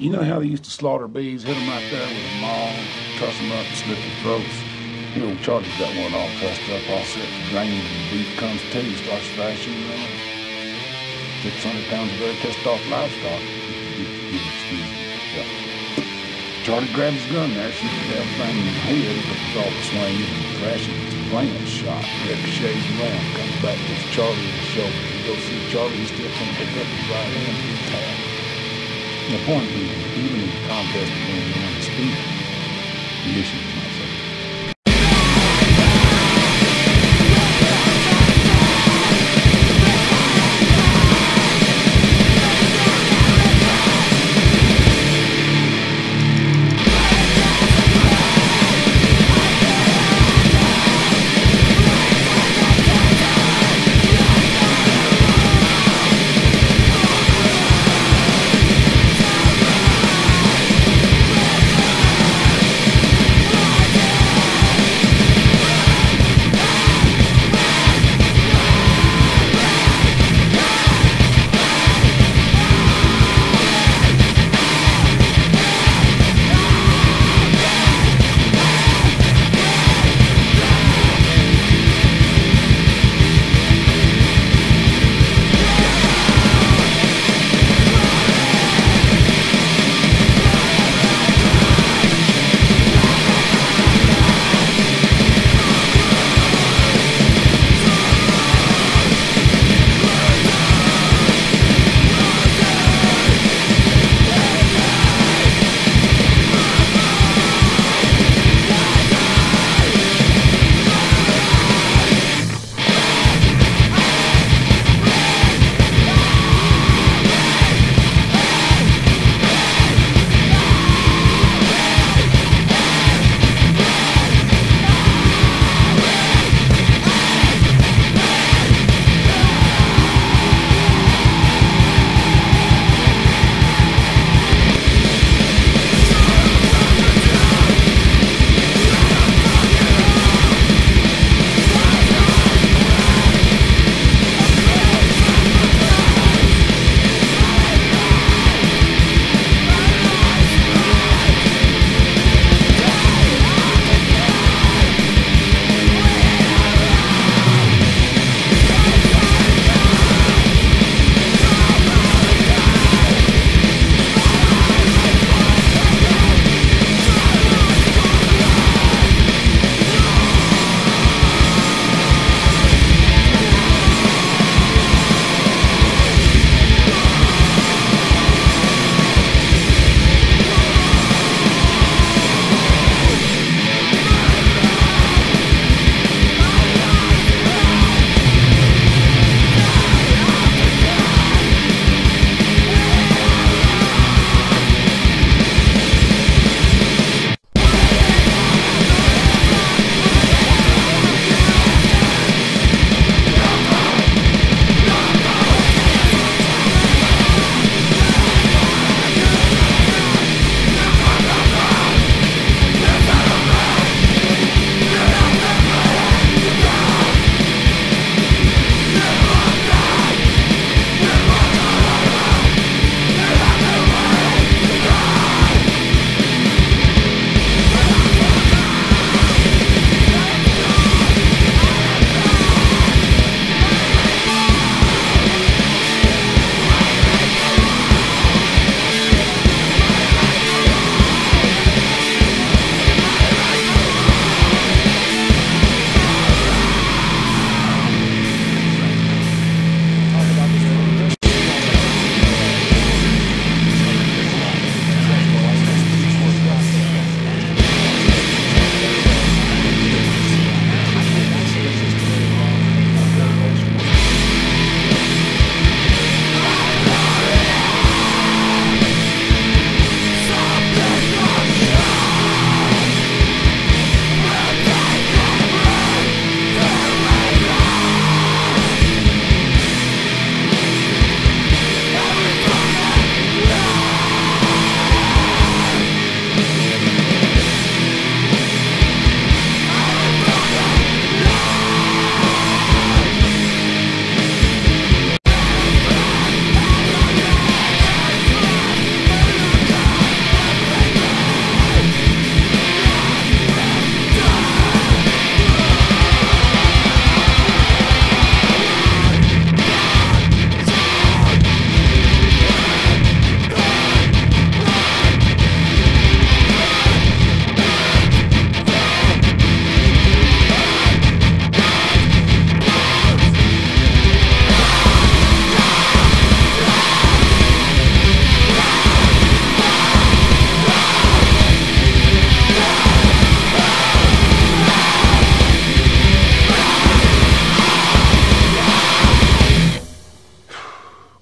You know how they used to slaughter bees, hit them right there with a maul, truss them up and slit their throats? You know, Charlie's got one all trussed up, all set for draining, and the beef comes to, he starts thrashing around. 600 pounds of very pissed off livestock. Excuse me. Yeah. Charlie grabs his gun there, shoots the damn thing in the head, but it's all swinging and thrashing. It's a plant shot, ricochets around, comes back to Charlie in the shoulder. You go see Charlie, he's still trying to pick up his right hand and tap. The point being, even in the contest between man and speed, the issue is not so.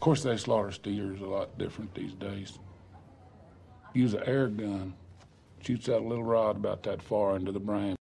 course, they slaughter steers a lot different these days. Use an air gun, shoots out a little rod about that far into the brain.